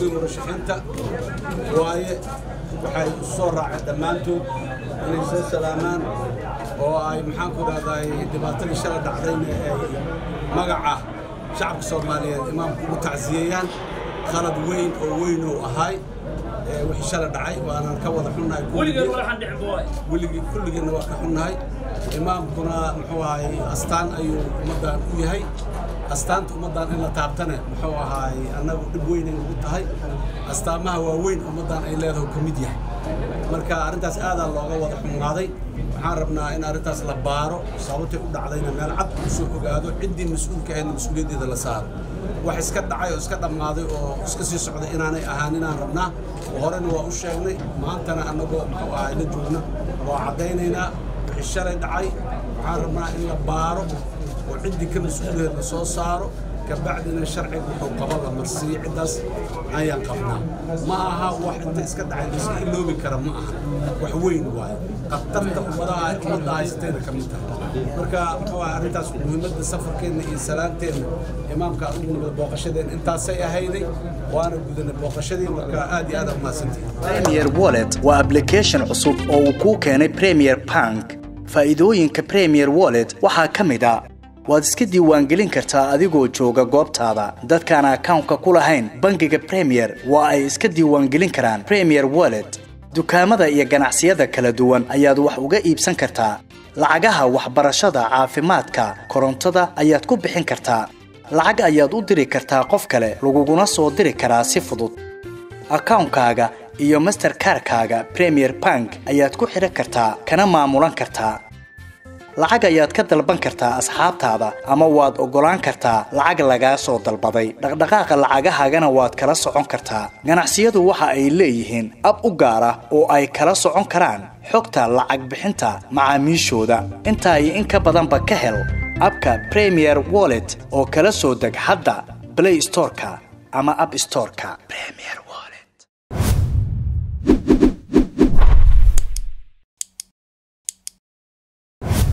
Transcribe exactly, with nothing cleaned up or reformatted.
midowga murashaxiinta waaye waxay u soo raaceen dhammaantood inay soo salaamaan oo ay maxaan ku dhahday dhibaatadii shalay dhacdayna ay magaca shacabka Soomaaliyeed imaamku ugu tacsiyeeyaan khalad weyn oo weyn oo ahay wixii shalay dhacay waana ka wada xunnahay weligeed wala xan dhicin booy weligii kulligeena waa ka xunnahay imaamkuna muxuu ahay astaan ayuu ummadan u yahay astaanta ummadan in la taabtana muxuu ahay anagu dib weyn ay ugu tahay astaamaha waaweyn ummadan ay leedahay ka mid yahay marka arintaas aad ah looga wada xumaaday waxaan rabnaa in arintaas la baaro sababta u dhacdayna meel cad soo ogaado cidii mas'uulka ah mas'uuliyadda la saaro wax iska dhacay oo iska dhamaaday oo iska sii socday inaanay ahaan inaan rabnaa horena waa u sheegnay maantana anagoo muxuu ahay la joogna oo cadaynaynaa wixii shalay dhacay waxaan rabnaa in la baaro oo cidii ka mas'uuliyad la soo saaro kabacdina sharciga wuxuu qaba la marsiyo cidaas ayaan qabnaa ma aha wax inta iska dhacay iska iloobi kara ma aha wax weyn waay qatarta umadaha umada haysteen ka mid tahay marka waxa arintaas muhiimadda safarkeena iyo salaanteena imaamka ugu nabad booqashadeen intaas ay ahayday waana gudana booqashadii marka aad iyo aad u maasantii Premier Wallet waa application cusub oo uu ku keenay Premier Bank faa'iidooyinka Premier Wallet waxaa kamid ah waad iska diiwaangelin kartaa adigoo jooga goobtaada dadkaan account-ka ku lahayn bangiga Premier waa ay iska diiwaangelin karaan Premier Wallet dukaamada iyo ganacsiyada kala duwan ayaad wax uga iibsan kartaa lacagaha waxbarashada caafimaadka korontada ayaad ku bixin kartaa lacag ayaad u diri kartaa qof kale laguguna soo diri karaa si fudud account-kaaga iyo Mastercard-kaaga Premier Bank ayaad ku xiran kartaa kana maamulan kartaa lacag ayaad ka dalban kartaa asxaabtaada ama waad ogolaan kartaa lacag laga soo dalbaday dhaqdhaqaaqa lacagahagana waad kala socon kartaa ganacsiyadu waxa ay leeyihiin ab u gaar ah oo ay kala socon karaan xogta lacag bixinta macaamiishooda inta ay in ka badanba ka hel abka Premier Wallet oo kala soo deg hadda Play Store-ka ama App Store-ka Premier